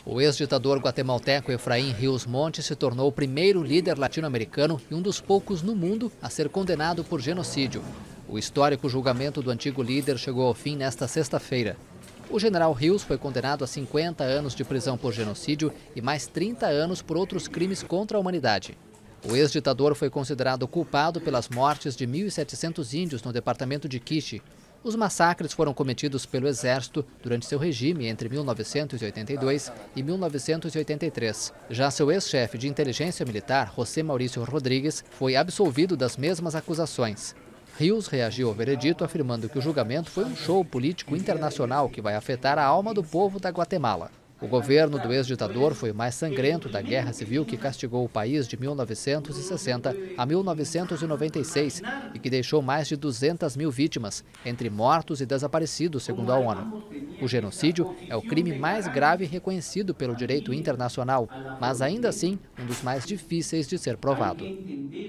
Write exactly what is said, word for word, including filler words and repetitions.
O ex-ditador guatemalteco Efraim Ríos Montt se tornou o primeiro líder latino-americano e um dos poucos no mundo a ser condenado por genocídio. O histórico julgamento do antigo líder chegou ao fim nesta sexta-feira. O general Ríos foi condenado a cinquenta anos de prisão por genocídio e mais trinta anos por outros crimes contra a humanidade. O ex-ditador foi considerado culpado pelas mortes de mil e setecentos índios no departamento de Quiché. Os massacres foram cometidos pelo Exército durante seu regime entre mil novecentos e oitenta e dois e mil novecentos e oitenta e três. Já seu ex-chefe de inteligência militar, José Maurício Rodrigues, foi absolvido das mesmas acusações. Ríos reagiu ao veredito afirmando que o julgamento foi um show político internacional que vai afetar a alma do povo da Guatemala. O governo do ex-ditador foi o mais sangrento da guerra civil que castigou o país de mil novecentos e sessenta a mil novecentos e noventa e seis e que deixou mais de duzentas mil vítimas, entre mortos e desaparecidos, segundo a ONU. O genocídio é o crime mais grave reconhecido pelo direito internacional, mas ainda assim um dos mais difíceis de ser provado.